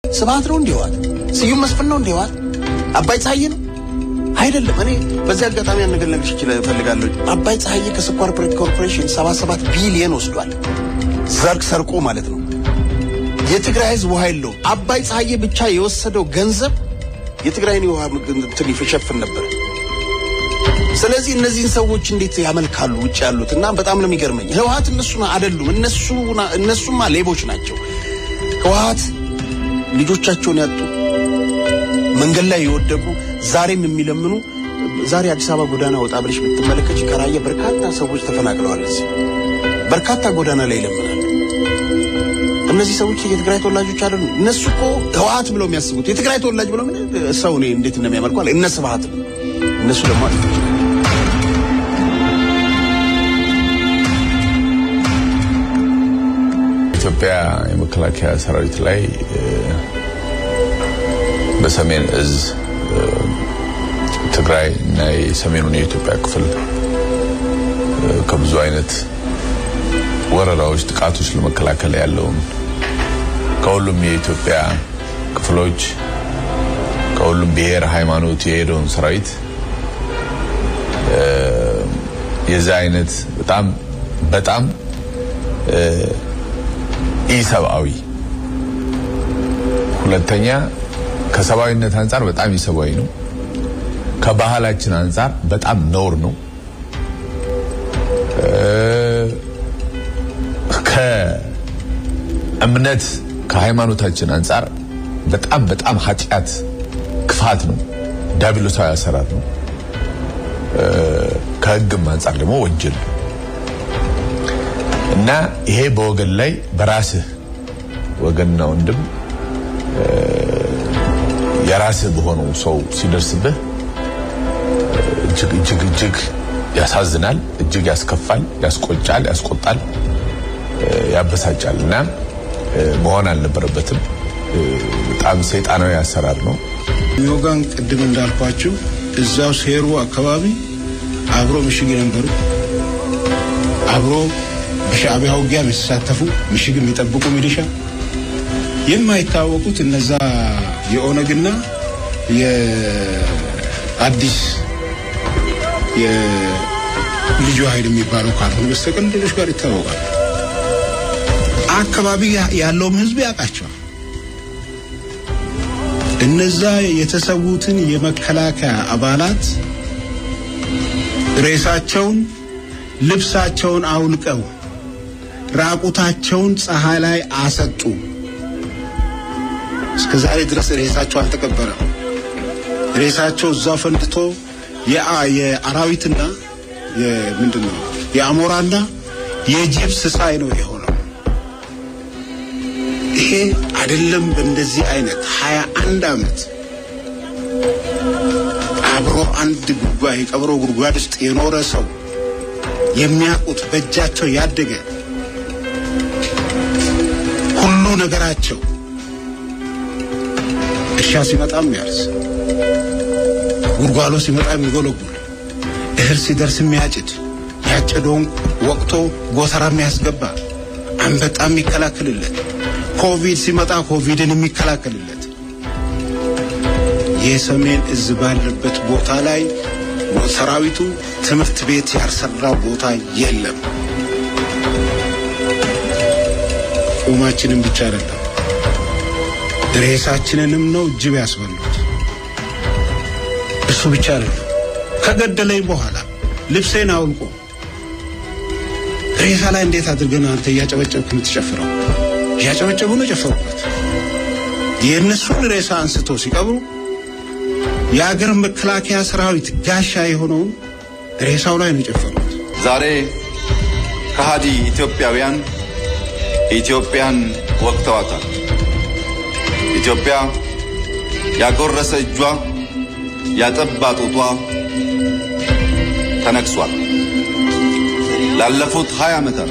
ስብሐት ነው እንዲዋል ስዩም መስፍን ነው እንዲዋል አባይ ፀሐይ ነው አይደለም እኔ በዚህ አጋጣሚ አንገለግሽ ይችላል ፈልጋለሁ አባይ ፀሐይ ከስኳር ኮርፖሬሽን 77 ቢሊዮን ወስዷል ዘርክ ሰርቆ ማለት ነው የትግራይ ህዝብ ኃይል ነው አባይ ፀሐይ ብቻ የወሰደው ገንዘብ የትግራይን ውሃ እንትን ይፈሸፍን ነበር ስለዚህ እነዚህን ሰዎች እንዴት ያመልካሉ ውጭ ያሉትና በጣም ነው የሚገርመኝ ህወሓት እነሱና አይደሉም እነሱማ ሌቦች ናቸው ህወሓት ልጆቻቸውን ያጡ መንገድ ላይ ይወደቁ ዛሬም የሚለምኑ ዛሬ አዲስ አበባ ጎዳና ወጣ ብለሽ ብትመለከች ከራየ በርካታ ሰዎች ተፈናቅለዋል በርካታ ጎዳና ላይ ይለምናሉ እነዚህ ሰዎች የትግራይ ተወላጆች አይደሉ እነሱ እኮ ህወሓት ብለው የሚያስቡት የትግራይ ተወላጅ ብለው ሰው ነው እንዴት እንደሚያመልኩ አለ እነሱ ስብሐት እነሱ ደግሞ ኢትዮጵያ የመከላከያ ሰራዊት ላይ በሰሜን እዝ ትግራይ እና የሰሜኑን የኢትዮጵያ ክፍል ከብዙ አይነት ወረራዎች ጥቃቶች ለመከላከል ያለው ከሁሉም የኢትዮጵያ ክፍሎች ከሁሉም ብሔር ሃይማኖት የሄደውን ሰራዊት የዛ አይነት በጣም ኢሰብአዊ ሁለተኛ ከሰብአዊነት አንፃር በጣም ኢሰብአዊ ነው ከባህላችን አንፃር በጣም ነውር ነው ከእምነት ከሃይማኖታችን አንፃር በጣም ኃጢያት ክፋት ነው ዳብሎሳዊ አሰራር ነው ከህግም አንፃር ደግሞ ወንጀል እና ይሄ በወገን ላይ በራስህ ወገንና ወንድም የራስህ በሆነው ሰው ሲደርስብህ እጅግ ያሳዝናል እጅግ ያስከፋል ያስቆጫል ያስቆጣል ያበሳጫልና መሆን አልነበረበትም በጣም ሰይጣናዊ አሰራር ነው ዮጋን ቅድም እንዳልኳችሁ እዛው ሴሩ አካባቢ አብሮ ምሽግ የነበሩ አብሮ በሻዕቢያ ውጊያ የሚሳተፉ ምሽግ የሚጠብቁ ሚሊሻ የማይታወቁት እነዛ የኦነግና የአዲስ የልዩ ኃይል የሚባለው ካልሆነ በስተቀር ሌሎች ጋር ይታወቃል አካባቢ ያለው ህዝብ ያውቃቸዋል እነዛ የተሰዉትን የመከላከያ አባላት ሬሳቸውን ልብሳቸውን አውልቀው ራቁታቸውን ፀሐይ ላይ አሰጡ እስከዛሬ ድረስ ሬሳቸው አልተቀበረም ሬሳቸው እዛው ፈንድቶ የአራዊትና የምንድነው የአሞራና የጅብ ስሳይ ነው የሆነው ይሄ አይደለም በእንደዚህ አይነት 21 አመት አብሮ አንድ ጉባኤ ቀብሮ ጉርጓድ ውስጥ የኖረ ሰው የሚያቁት በእጃቸው ያደገ ሁሉ ነገራቸው እርሻ ሲመጣም ያርስ ጉርጓሎ ሲመጣ የሚጎለጉል እህል ሲደርስ የሚያጭድ ያጨደውን ወቅቶ ጎተራ የሚያስገባ አንበጣም የሚከላከልለት ኮቪድ ሲመጣ ኮቪድን የሚከላከልለት የሰሜን እዝ ባለበት ቦታ ላይ ሰራዊቱ ትምህርት ቤት ያርሰራው ቦታ የለም ኡማችንን ብቻ አይደለም ሬሳችንንም ነው ጅብ ያስበሉት እሱ ብቻ አይደለም ከገደለኝ በኋላ ልብሴን አውልቆ ሬሳ ላይ እንዴት አድርገን አንተ ያጨበጨብክ የምትጨፍረው ያጨበጨቡ ነው ጨፈሩበት የነሱን ሬሳ አንስቶ ሲቀብሩ የአገር መከላከያ ሰራዊት ጋሻ የሆነው ሬሳው ላይ ነው ጨፈሩት ዛሬ ከሃዲ ኢትዮጵያውያን ኢትዮጵያን ወቅተዋታል ኢትዮጵያ ያጎረሰ እጇ ያጠባ ጡቷ ተነክሷል ላለፉት 20 ዓመታት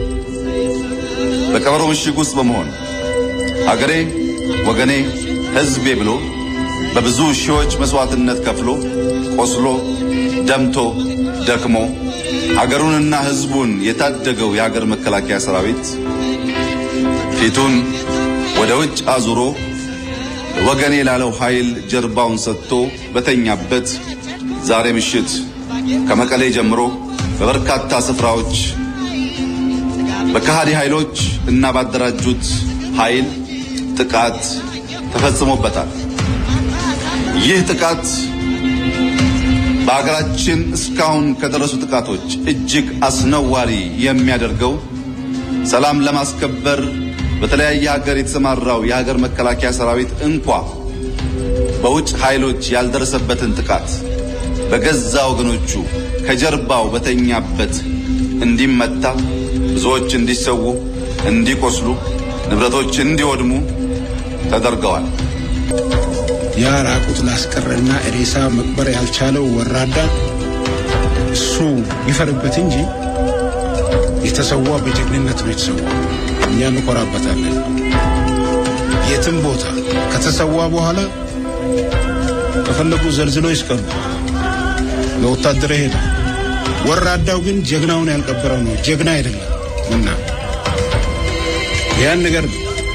በቀበሮ ምሽግ ውስጥ በመሆን አገሬ ወገኔ ህዝቤ ብሎ በብዙ ሺዎች መስዋዕትነት ከፍሎ ቆስሎ ደምቶ ደክሞ አገሩንና ህዝቡን የታደገው የሀገር መከላከያ ሰራዊት ፊቱን ወደ ውጭ አዙሮ ወገኔ ላለው ኃይል ጀርባውን ሰጥቶ በተኛበት ዛሬ ምሽት ከመቀሌ ጀምሮ በበርካታ ስፍራዎች በካሃዲ ኃይሎች እና ባደራጁት ኃይል ጥቃት ተፈጽሞበታል። ይህ ጥቃት በአገራችን እስካሁን ከደረሱ ጥቃቶች እጅግ አስነዋሪ የሚያደርገው ሰላም ለማስከበር በተለያየ ሀገር የተሰማራው የሀገር መከላከያ ሰራዊት እንኳ በውጭ ኃይሎች ያልደረሰበትን ጥቃት በገዛ ወገኖቹ ከጀርባው በተኛበት እንዲመታ፣ ብዙዎች እንዲሰዉ፣ እንዲቆስሉ፣ ንብረቶች እንዲወድሙ ተደርገዋል። ያ ራቁት ላስቀረና ሬሳ መቅበር ያልቻለው ወራዳ እሱ ይፈርበት እንጂ የተሰዋ በጀግንነት ነው የተሰዋ። እኛ እንቆራበታለን። የትም ቦታ ከተሰዋ በኋላ ከፈለጉ ዘልዝሎ ይስቀሉ ለወታደር ሄደ። ወራዳው ግን ጀግናውን ያልቀበረው ነው ጀግና አይደለም። እና ያን ነገር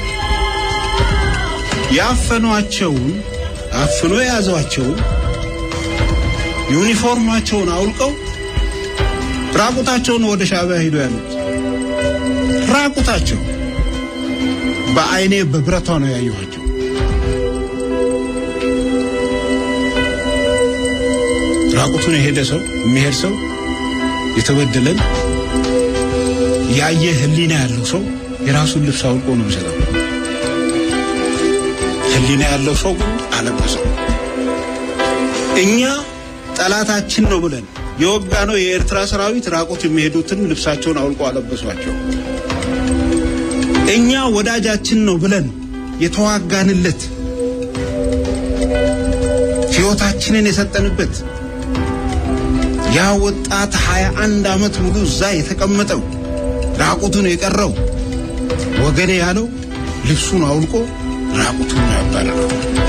ያፈኗቸውን አፍኖ ያዟቸውን ዩኒፎርማቸውን አውልቀው ራቁታቸውን ወደ ሻዕቢያ ሄዱ ያሉት ራቁታቸው በአይኔ በብረቷ ነው ያዩዋቸው። ራቁቱን የሄደ ሰው የሚሄድ ሰው የተበደለን ያየ ህሊና ያለው ሰው የራሱን ልብስ አውልቆ ነው የሚሰጠው። ህሊና ያለው ሰው አለበሰው። እኛ ጠላታችን ነው ብለን የወጋ ነው የኤርትራ ሰራዊት ራቁት የሚሄዱትን ልብሳቸውን አውልቆ አለበሷቸው። እኛ ወዳጃችን ነው ብለን የተዋጋንለት ሕይወታችንን የሰጠንበት ያ ወጣት 21 ዓመት ሙሉ እዛ የተቀመጠው ራቁቱን የቀረው ወገኔ ያለው ልብሱን አውልቆ ራቁቱን ያባረረው።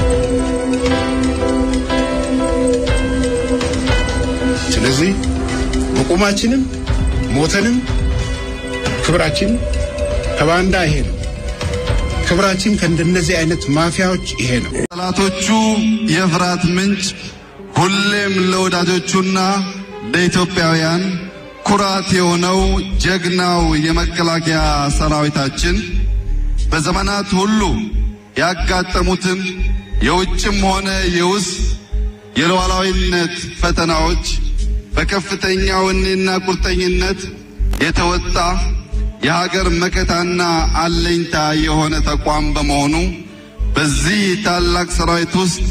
ስለዚህ በቁማችንም ሞተንም ክብራችን ከባንዳ ይሄ ነው። ክብራችን ከእንደነዚህ አይነት ማፊያዎች ይሄ ነው። ጠላቶቹ የፍርሃት ምንጭ ሁሌም ለወዳጆቹና ለኢትዮጵያውያን ኩራት የሆነው ጀግናው የመከላከያ ሰራዊታችን በዘመናት ሁሉ ያጋጠሙትን የውጭም ሆነ የውስጥ የሉዓላዊነት ፈተናዎች በከፍተኛ ወኔና ቁርጠኝነት የተወጣ የሀገር መከታና አለኝታ የሆነ ተቋም በመሆኑ በዚህ ታላቅ ሰራዊት ውስጥ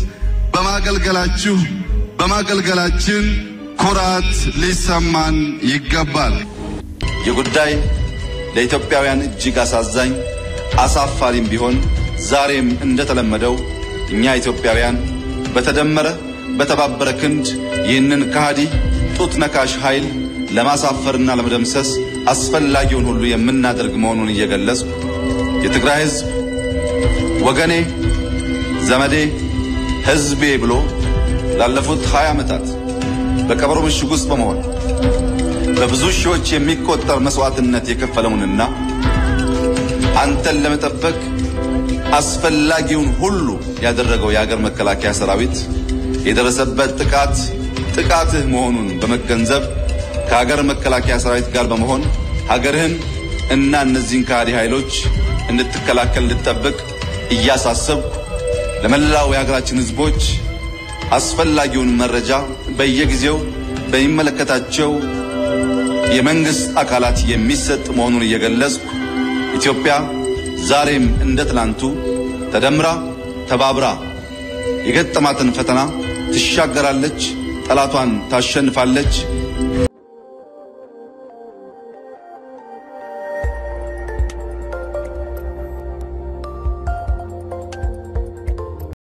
በማገልገላችን ኩራት ሊሰማን ይገባል። የጉዳይ ለኢትዮጵያውያን እጅግ አሳዛኝ አሳፋሪም ቢሆን ዛሬም እንደተለመደው እኛ ኢትዮጵያውያን በተባበረ ክንድ ይህንን ከሃዲ ጡት ነካሽ ኃይል ለማሳፈርና ለመደምሰስ አስፈላጊውን ሁሉ የምናደርግ መሆኑን እየገለጽ የትግራይ ሕዝብ ወገኔ፣ ዘመዴ፣ ሕዝቤ ብሎ ላለፉት 20 ዓመታት በቀበሮ ምሽግ ውስጥ በመሆን በብዙ ሺዎች የሚቆጠር መስዋዕትነት የከፈለውንና አንተን ለመጠበቅ አስፈላጊውን ሁሉ ያደረገው የሀገር መከላከያ ሰራዊት የደረሰበት ጥቃትህ መሆኑን በመገንዘብ ከሀገር መከላከያ ሰራዊት ጋር በመሆን ሀገርህን እና እነዚህን ከሃዲ ኃይሎች እንድትከላከል እንድትጠብቅ እያሳሰብኩ ለመላው የሀገራችን ህዝቦች አስፈላጊውን መረጃ በየጊዜው በሚመለከታቸው የመንግስት አካላት የሚሰጥ መሆኑን እየገለጽኩ ኢትዮጵያ ዛሬም እንደ ትናንቱ ተደምራ ተባብራ የገጠማትን ፈተና ትሻገራለች፣ ጠላቷን ታሸንፋለች።